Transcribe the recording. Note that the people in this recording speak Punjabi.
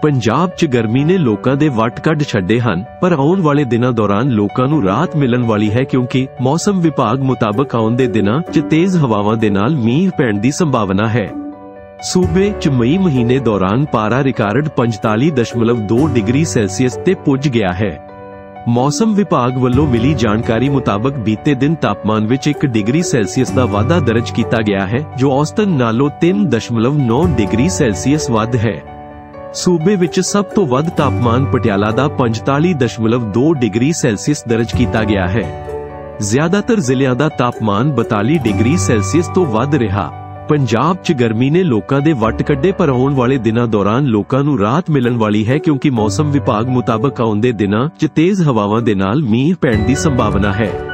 ਪੰਜਾਬ 'ਚ ਗਰਮੀ ਨੇ ਲੋਕਾਂ ਦੇ ਵੱਟ ਕੱਢ ਛੱਡੇ ਹਨ, ਪਰ ਆਉਣ ਵਾਲੇ ਦਿਨਾਂ ਦੌਰਾਨ ਲੋਕਾਂ ਨੂੰ ਰਾਹਤ ਮਿਲਣ ਵਾਲੀ ਹੈ ਕਿਉਂਕਿ ਮੌਸਮ ਵਿਭਾਗ ਮੁਤਾਬਕ ਆਉਣ ਦੇ ਦਿਨਾਂ 'ਚ ਤੇਜ਼ ਹਵਾਵਾਂ ਦੇ ਨਾਲ ਮੀਂਹ ਪੈਣ ਦੀ ਸੰਭਾਵਨਾ ਹੈ। ਸੂਬੇ 'ਚ ਮਈ ਮਹੀਨੇ ਦੌਰਾਨ ਪਾਰਾ ਰਿਕਾਰਡ 45.2 ਡਿਗਰੀ ਸੈਲਸੀਅਸ ਤੇ ਪੁੱਜ ਗਿਆ ਹੈ। ਮੌਸਮ ਵਿਭਾਗ ਵੱਲੋਂ ਮਿਲੀ ਜਾਣਕਾਰੀ ਮੁਤਾਬਕ ਬੀਤੇ ਦਿਨ ਤਾਪਮਾਨ ਵਿੱਚ 1 ਡਿਗਰੀ ਸੈਲਸੀਅਸ ਦਾ ਵਾਧਾ ਦਰਜ ਕੀਤਾ ਗਿਆ ਹੈ, ਜੋ ਔਸਤਨ ਨਾਲੋਂ 3.9 ਡਿਗਰੀ ਸੈਲਸੀਅਸ ਵੱਧ ਹੈ। ਸੂਬੇ ਵਿੱਚ ਸਭ ਤੋਂ ਵੱਧ ਤਾਪਮਾਨ ਪਟਿਆਲਾ ਦਾ 45.2 ਡਿਗਰੀ ਸੈਲਸੀਅਸ ਦਰਜ ਕੀਤਾ ਗਿਆ ਹੈ। ਜ਼ਿਆਦਾਤਰ ਜ਼ਿਲ੍ਹਿਆਂ ਦਾ ਤਾਪਮਾਨ 42 ਡਿਗਰੀ ਸੈਲਸੀਅਸ ਤੋਂ ਵੱਧ ਰਿਹਾ। ਪੰਜਾਬ 'ਚ ਗਰਮੀ ਨੇ ਲੋਕਾਂ ਦੇ ਵੱਟ ਕੱਢੇ, ਪਰ ਆਉਣ ਵਾਲੇ ਦਿਨਾਂ ਦੌਰਾਨ ਲੋਕਾਂ ਨੂੰ ਰਾਹਤ ਮਿਲਣ ਵਾਲੀ ਹੈ ਕਿਉਂਕਿ ਮੌਸਮ ਵਿਭਾਗ ਮੁਤਾਬਕ ਆਉਂਦੇ ਦਿਨਾਂ 'ਚ ਤੇਜ਼ ਹਵਾਵਾਂ ਦੇ ਨਾਲ ਮੀਂਹ ਪੈਣ ਦੀ ਸੰਭਾਵਨਾ ਹੈ।